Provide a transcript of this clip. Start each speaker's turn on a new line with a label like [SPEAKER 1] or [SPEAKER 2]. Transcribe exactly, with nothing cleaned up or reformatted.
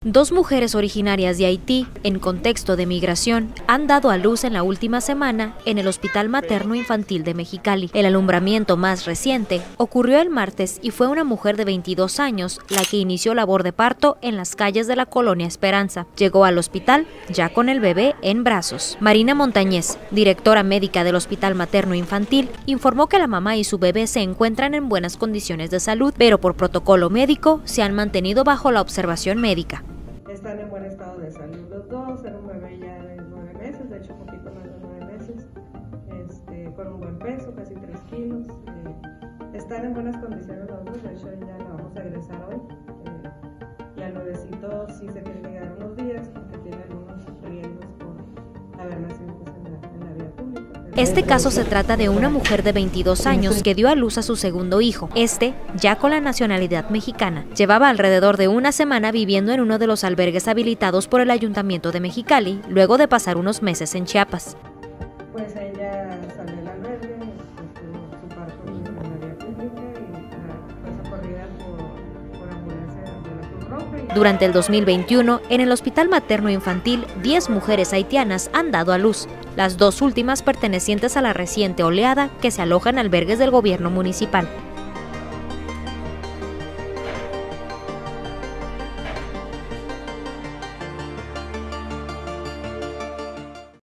[SPEAKER 1] Dos mujeres originarias de Haití, en contexto de migración, han dado a luz en la última semana en el Hospital Materno Infantil de Mexicali. El alumbramiento más reciente ocurrió el martes y fue una mujer de veintidós años la que inició labor de parto en las calles de la colonia Esperanza. Llegó al hospital ya con el bebé en brazos. Marina Montañez, directora médica del Hospital Materno Infantil, informó que la mamá y su bebé se encuentran en buenas condiciones de salud, pero por protocolo médico se han mantenido bajo la observación médica.
[SPEAKER 2] Están en buen estado de salud los dos, era un bebé ya de nueve meses, de hecho un poquito más de nueve meses, este, con un buen peso, casi tres kilos. Eh, están en buenas condiciones los dos, de hecho ya lo vamos a egresar hoy. Eh, y al bebecito sí se tiene que quedar unos días porque tiene algunos riesgos por haber nacido pues, en, la, en la vía pública.
[SPEAKER 1] Este caso se trata de una mujer de veintidós años que dio a luz a su segundo hijo, este ya con la nacionalidad mexicana. Llevaba alrededor de una semana viviendo en uno de los albergues habilitados por el Ayuntamiento de Mexicali, luego de pasar unos meses en Chiapas.
[SPEAKER 2] Pues ella salió del albergue, pues, su parto en la vía pública y fue socorrida por, por ambulancia de la Cruz Roja.
[SPEAKER 1] Durante el dos mil veintiuno, en el Hospital Materno Infantil, diez mujeres haitianas han dado a luz, las dos últimas pertenecientes a la reciente oleada que se aloja en albergues del gobierno municipal.